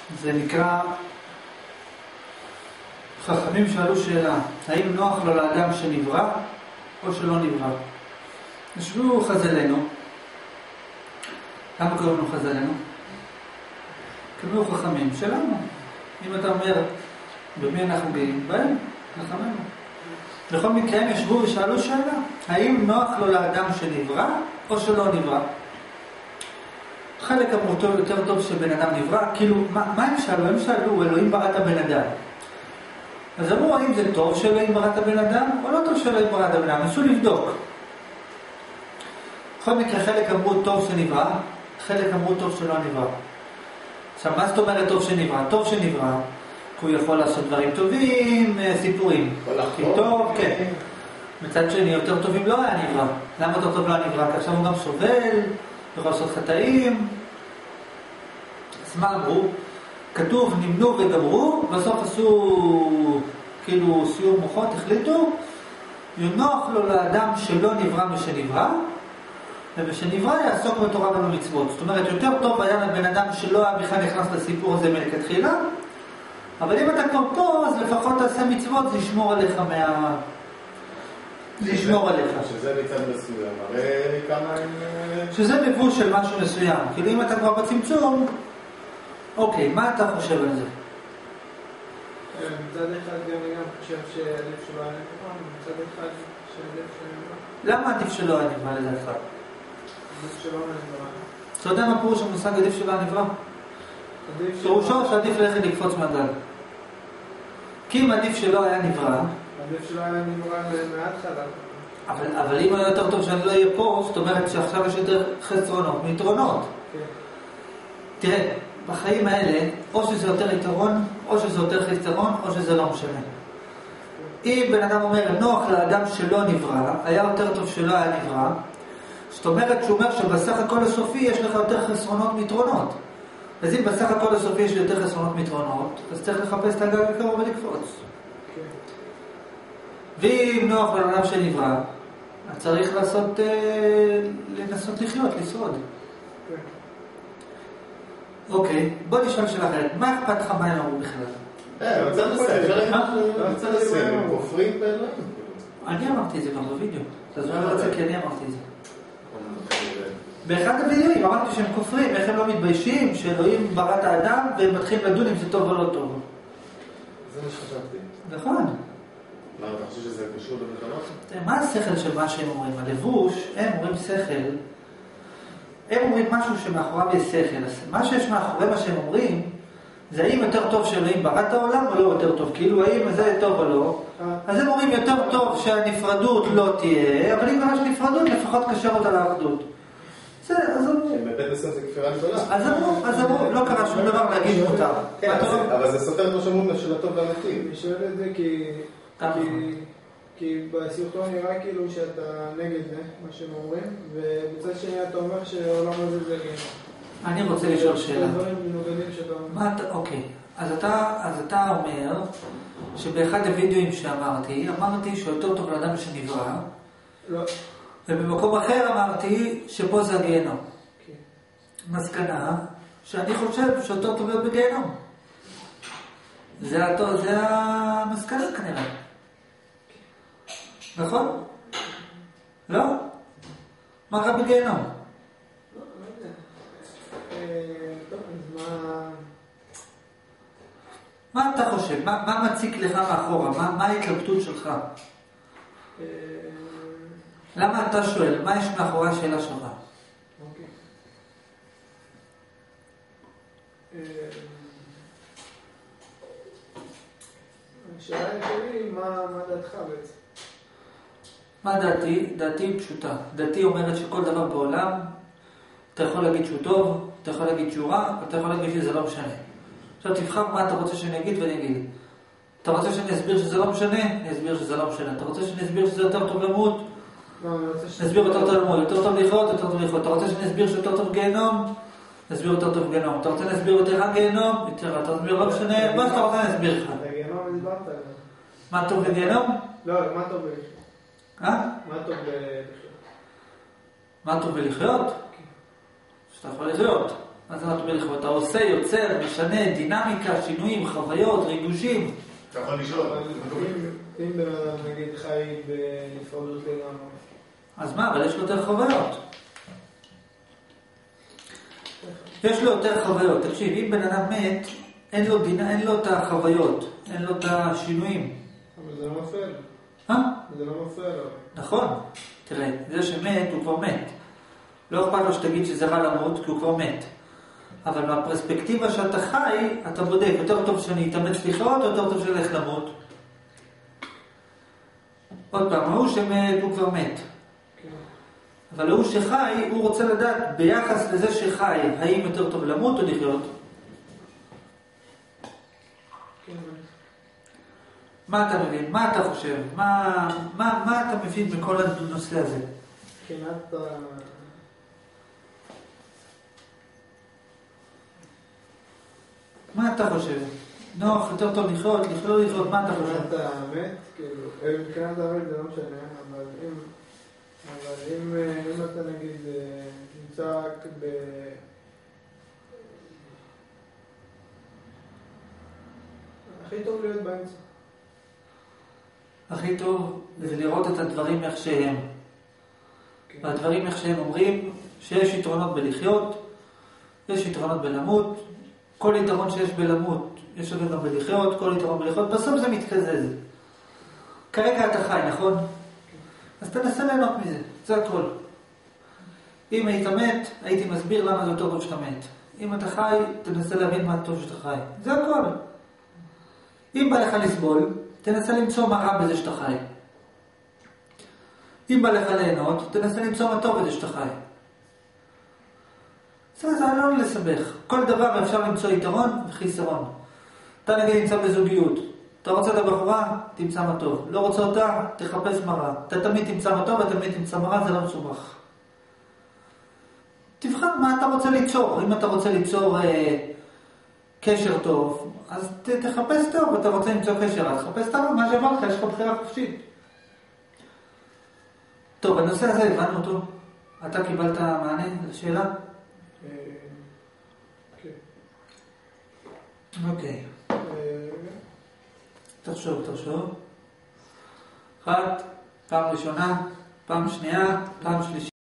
זה נקרא, חכמים שאלו שאלה, האם נוח לו לאדם שנברא או שלא נברא? ישבו חז"לינו, למה קוראים לנו חז"לינו? קוראים חכמים שלנו. אם אתה אומר, במי אנחנו גאים? בהם, חכמינו. בכל מקרה הם ישבו ושאלו שאלה, האם נוח לו לאדם שנברא או שלא נברא? חלק אמרו טוב, יותר טוב שבן אדם נברא, כאילו, מה הם שאלו? הם שאלו, אלוהים ברא את הבן אדם. אז אמרו, האם זה טוב שאלוהים ברא את הבן אדם, או לא טוב שאלוהים ברא את הבן אדם? ניסו לבדוק. בכל מקרה, חלק אמרו טוב שנברא, חלק אמרו טוב שלא נברא. עכשיו, מה זאת אומרת טוב שנברא? טוב שנברא, כי הוא יכול לעשות דברים טובים, סיפורים. טוב, כן. מצד שני, יותר טובים לא היה נברא. למה יותר טוב לא היה נברא? כי עכשיו הוא גם סובל, יכול לעשות חטאים. אז מה אמרו? כתוב, נמנו וגמרו, בסוף עשו כאילו סיור מוחות, החליטו, נוח לו לאדם שלא נברא משנברא, ובשנברא יעסוק בתורה ובמצוות. זאת אומרת, יותר טוב היה לבן אדם שלא היה בכלל נכנס לסיפור הזה מלכתחילה, אבל אם אתה כבר פה, אז לפחות תעשה מצוות, זה ישמור עליך זה ישמור עליך. שזה מצד מסוים, הרי כמה הם... שזה לבוש של משהו מסוים. כאילו אם אתה כבר בצמצום, אוקיי, מה אתה חושב על זה? מצד אחד אני גם חושב שעדיף שלא היה נברא, מצד אחד שעדיף שלא נברא. למה עדיף שלא היה נברא לדעתך? עדיף שלא נברא. אתה יודע מה פירוש המושג עדיף שלא היה נברא? פירושו שעדיף ללכת לקפוץ מהגל. כי אם עדיף שלא היה נברא, עדיף שלא היה נברא מההתחלה. אבל אם היה יותר טוב שאני לא אהיה פה, זאת אומרת שעכשיו יש יותר חסרונות מיתרונות. תראה, בחיים האלה, או שזה יותר יתרון, או שזה יותר חיסרון, או שזה לא משנה. אם בן אדם אומר, נוח לאדם שלא נברא, היה יותר טוב שלא היה נברא, זאת אומרת שהוא אומר שבסך הכל הסופי יש לך יותר חסרונות מיתרונות. אז אם בסך הכל הסופי יש יותר חסרונות מיתרונות, אז צריך לחפש את הגל הקרוב ולקפוץ. ואם נוח לאדם שנברא, אז צריך לנסות לחיות, לשרוד. אוקיי, בוא נשאל שאלה אחרת. מה אכפת לך מה הם אמרו בכלל? אני רוצה לסיים, הם כופרים באלוהים. אני אמרתי את זה גם בווידאו. אתה זוכר את זה כי אני אמרתי את זה. באחד הווידאוים אמרתי שהם כופרים, איך הם לא מתביישים, שאלוהים ברא את האדם והם מתחילים לדון אם זה טוב או לא טוב. זה מה שחשבתי. נכון. מה, אתה חושב שזה קשור במלחמות? מה השכל של מה שהם אומרים? הלבוש, הם אומרים שכל, הם אומרים משהו שמאחוריו יש שכל. מה שיש מאחורי מה שהם אומרים, זה האם יותר טוב שאלוהים ברא את העולם או לא יותר טוב. כאילו האם זה טוב או לא. אז הם אומרים יותר טוב שהנפרדות לא תהיה, אבל אם יש נפרדות לפחות קשר אותה לאחדות. בסדר, אז אמרו. בבית מסוים זה כפירה גדולה. אז אמרו, לא קרה שום דבר להגיד מותר. כן, אבל זה סותר את מה שאומרים של הטוב והמתאים. אני שואל את זה כי בסרטון נראה כאילו שאתה נגד זה, מה שהם אומרים, ובצד שני אתה אומר שהעולם הזה זה גיהנום. אני רוצה לשאול שאלה. דברים מנוגדים שאתה אומר. אוקיי, אז אתה אומר שבאחד הווידאוים שאמרתי שיותר טוב לאדם שנברא, לא. ובמקום אחר אמרתי שפה זה הגיהנום. מסקנה שאני חושב שיותר טוב להיות בגיהנום. זה המסקנה כנראה. נכון? לא? מה רע בגיהנום? לא יודע. טוב, אז מה אתה חושב? מה מציק לך מאחורה? מה ההתלבטות שלך? למה אתה שואל? מה יש מאחורי השאלה שלך? אוקיי. השאלה שלי, מה דעתך בעצם? מה דעתי? דעתי פשוטה. דעתי אומרת שכל דבר בעולם, אתה יכול להגיד שהוא טוב, אתה יכול להגיד שהוא רע, אתה יכול להגיד שזה לא משנה. עכשיו תבחר מה אתה רוצה שאני אגיד ואני אגיד. אתה רוצה שאני אסביר שזה לא משנה? אני אסביר שזה לא משנה. אתה רוצה שאני אסביר שזה יותר טוב למות? נסביר יותר טוב למות, יותר טוב לחיות, יותר טוב לחיות. אתה רוצה שאני אסביר שיותר טוב גיהנום? נסביר יותר טוב גיהנום. אתה רוצה להסביר יותר רע גיהנום? יותר, אתה מסביר לא משנה, מה שאתה רוצה להסביר לך? בגיהנום דיברת עליו. מה טוב בגיהנום? לא, מה טוב בלחיות? מה טוב בלחיות? מה טוב בלחיות? שאתה יכול לחיות. מה זה הרבה לכבוד? אתה עושה, יוצר, משנה, דינמיקה, שינויים, חוויות, ריגושים. אתה יכול לשאול. אם בן אדם נגיד חי בנפרדות לגמרי. אז מה, אבל יש לו יותר חוויות. יש לו יותר חוויות. תקשיב, אם בן אדם מת, אין לו את החוויות, אין לו את השינויים. אבל זה לא מפריע לו. זה לא מפריע לו. נכון. תראה, זה שמת הוא כבר מת. לא אכפת לו שתגיד שזה רע למות, כי הוא כבר מת. אבל מהפרספקטיבה שאתה חי, אתה בודק, יותר טוב שאני אתאמץ לחיות, יותר טוב שאני אלך למות. עוד פעם, הוא שמת הוא כבר מת. אבל הוא שחי, הוא רוצה לדעת ביחס לזה שחי, האם יותר טוב למות או לחיות. מה אתה מבין? מה אתה חושב? מה אתה מבין בכל הנושא הזה? מבחינת מה אתה חושב? נוח, יותר טוב לחיות, לחיות, מה אתה חושב? מבחינת האמת, כאילו, מבחינת האמת זה לא משנה, אבל אם אתה נגיד נמצא הכי טוב להיות באמצע. הכי טוב זה לראות את הדברים איך שהם. והדברים איך שהם אומרים שיש יתרונות בלחיות, יש יתרונות בלמות, כל יתרון שיש בלמות יש אותו גם בלחיות, כל יתרון בלחיות, בסוף זה מתקזז. כרגע אתה חי, נכון? אז תנסה ליהנות מזה, זה הכל. אם היית מת, הייתי מסביר למה זה יותר טוב שאתה מת. אם אתה חי, תנסה להבין מה טוב שאתה חי. זה הכל. אם בא לך לסבול, תנסה למצוא מה רע בזה שאתה חי. אם בא לך ליהנות, תנסה למצוא מה טוב בזה שאתה חי. זה לא לסבך. כל דבר אפשר למצוא יתרון וחיסרון. אתה נגיד נמצא בזוגיות. אתה רוצה את הבחורה, תמצא מה טוב. לא רוצה אותה, תחפש מה רע. אתה תמיד תמצא מה טוב, ותמיד תמצא מה רע, זה לא מסובך. תבחר מה אתה רוצה ליצור. אם אתה רוצה ליצור קשר טוב, אז תחפש טוב. אתה רוצה למצוא קשר, אז תחפש טוב. מה שעבר לך, יש לך בחירה חופשית. טוב, הנושא הזה הבנו אותו. אתה קיבלת מענה לשאלה? כן. אוקיי. תחשוב. אחת, פעם ראשונה, פעם שנייה, פעם שלישית.